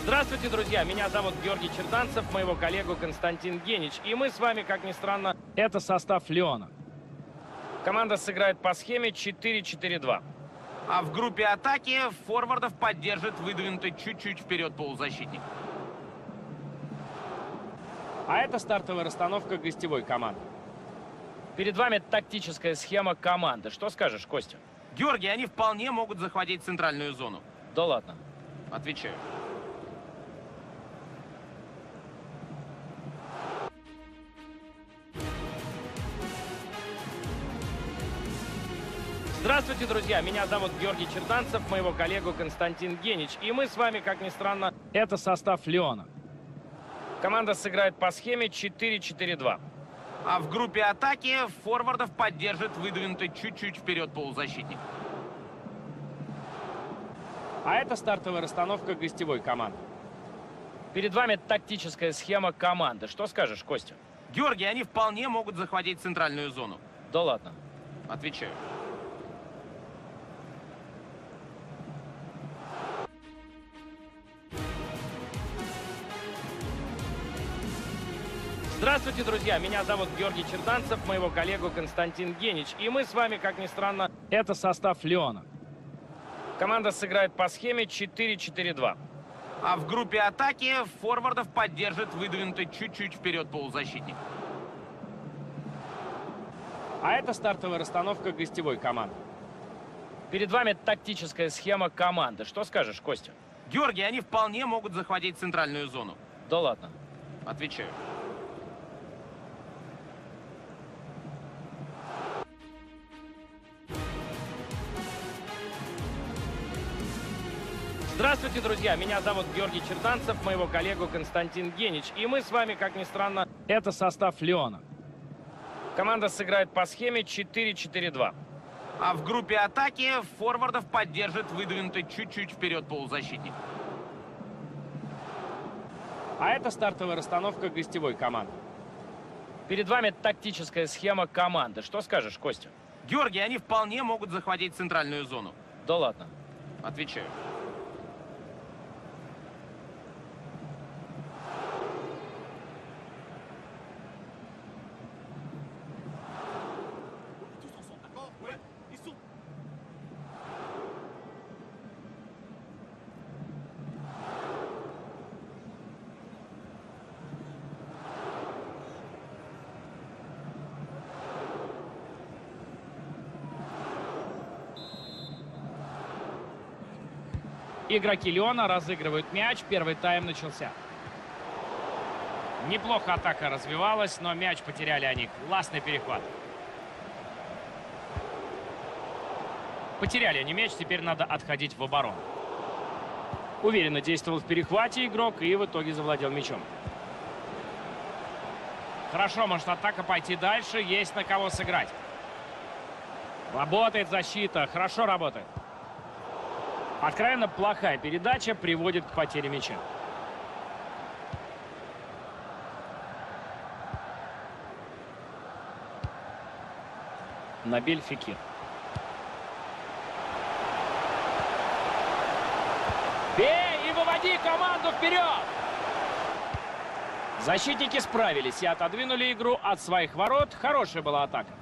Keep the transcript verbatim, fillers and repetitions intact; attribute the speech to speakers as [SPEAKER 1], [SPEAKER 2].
[SPEAKER 1] Здравствуйте, друзья! Меня зовут Георгий Черданцев, моего коллегу Константин Генич. И мы с вами, как ни странно, это состав Лиона. Команда сыграет по схеме четыре четыре два.
[SPEAKER 2] А в группе атаки форвардов поддержит выдвинутый чуть-чуть вперед полузащитник.
[SPEAKER 1] А это стартовая расстановка гостевой команды. Перед вами тактическая схема команды. Что скажешь, Костя?
[SPEAKER 2] Георгий, они вполне могут захватить центральную зону.
[SPEAKER 1] Да ладно.
[SPEAKER 2] Отвечаю.
[SPEAKER 1] Здравствуйте, друзья! Меня зовут Георгий Черданцев, моего коллегу Константин Генич. И мы с вами, как ни странно, это состав Лиона. Команда сыграет по схеме четыре четыре два.
[SPEAKER 2] А в группе атаки форвардов поддержит выдвинутый чуть-чуть вперед полузащитник.
[SPEAKER 1] А это стартовая расстановка гостевой команды. Перед вами тактическая схема команды. Что скажешь, Костя?
[SPEAKER 2] Георгий, они вполне могут захватить центральную зону.
[SPEAKER 1] Да ладно.
[SPEAKER 2] Отвечаю.
[SPEAKER 1] Здравствуйте, друзья! Меня зовут Георгий Черданцев, моего коллегу Константин Генич. И мы с вами, как ни странно, это состав Лиона. Команда сыграет по схеме четыре четыре два.
[SPEAKER 2] А в группе атаки форвардов поддержит выдвинутый чуть-чуть вперед полузащитник.
[SPEAKER 1] А это стартовая расстановка гостевой команды. Перед вами тактическая схема команды. Что скажешь, Костя?
[SPEAKER 2] Георгий, они вполне могут захватить центральную зону.
[SPEAKER 1] Да ладно.
[SPEAKER 2] Отвечаю.
[SPEAKER 1] Здравствуйте, друзья! Меня зовут Георгий Черданцев, моего коллегу Константин Генич. И мы с вами, как ни странно, это состав Лиона. Команда сыграет по схеме четыре четыре два.
[SPEAKER 2] А в группе атаки форвардов поддержит выдвинутый чуть-чуть вперед полузащитник.
[SPEAKER 1] А это стартовая расстановка гостевой команды. Перед вами тактическая схема команды. Что скажешь, Костя?
[SPEAKER 2] Георгий, они вполне могут захватить центральную зону.
[SPEAKER 1] Да ладно.
[SPEAKER 2] Отвечаю.
[SPEAKER 1] Игроки Лиона разыгрывают мяч. Первый тайм начался. Неплохо атака развивалась, но мяч потеряли они. Классный перехват. Потеряли они мяч, теперь надо отходить в оборону. Уверенно действовал в перехвате игрок и в итоге завладел мячом. Хорошо, может атака пойти дальше, есть на кого сыграть. Работает защита, хорошо работает. Откровенно плохая передача приводит к потере мяча. Набиль Фекир. Бей и выводи команду вперед! Защитники справились и отодвинули игру от своих ворот. Хорошая была атака.